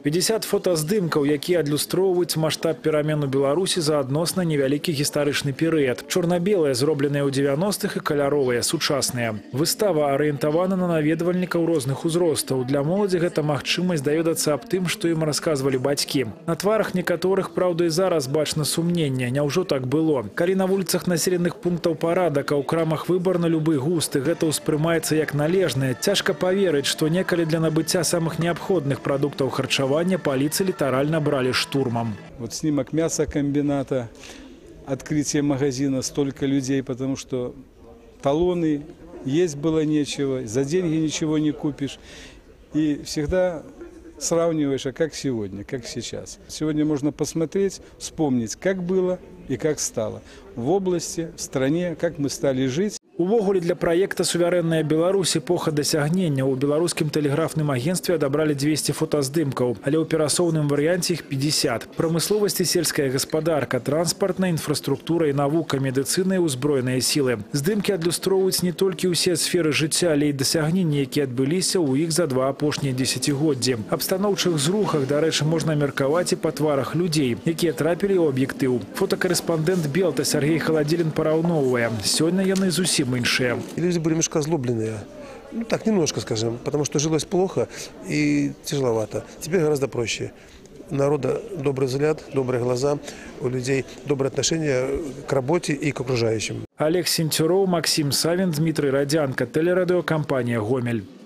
50 фотаздымкаў, якія адлюстроўваюць маштаб перамен у Беларусі за адносна невялікі гістарычны перыяд. Чорна-белыя, зробленыя ў 90-х, і каляровыя, сучасныя. Выстава арыентавана на наведвальнікаў розных узростаў. Для моладзі гэта магчымасць даведацца аб тым, што ім расказвалі бацькі. На тварах некаторых, праўда, і зараз бачна сумненне. Няўжо так было? Калі на вуліцах населеных пунктаў парадак, а ў крамах выбар на любы густ, і гэта ўспрымаецца як належнае, цяжка паверыць, што некалі для набыцця самых неабходных прадуктаў харчавання паліцыі літаральна бралі штурмом. Вот снимок мясокомбината, открытие магазина, столько людей, потому что талоны, есть было нечего, за деньги ничего не купишь. И всегда сравниваешь, а как сегодня, как сейчас. Сегодня можно посмотреть, вспомнить, как было и как стало. В области, в стране, как мы стали жить. Увогуле для проекта «Суверенная Беларусь. Эпоха дасягнення» у беларускім тэлеграфным агентстве адабралі 200 фотаздымкаў, але ў перасоўным варыянце іх 50. Прамысловасць і сельская гаспадарка, транспартная інфраструктура і навука, медыцына і ўзброеныя сілы. Здымкі адлюстроўваюць не толькі ўсе сферы жыцця, але і дасягненні, якія адбыліся ў іх за два апошнія дзесяцігоддзі. Аб станоўчых зрухах, дарэчы, можна меркаваць і па тварах людзей, якія трапілі ў аб'ектыў. Фотакарэспандэнт Белта Сергей Халадзілін параўноўвае. Сёння яны зусім меньше. Люди были немножко озлобленные. Ну так, немножко, скажем, потому что жилось плохо и тяжеловато. Теперь гораздо проще. У народа добрый взгляд, добрые глаза, у людей доброе отношение к работе и к окружающим. Олег Сентюров, Максим Савин, Дмитрий Радянко, телерадиокомпания «Гомель».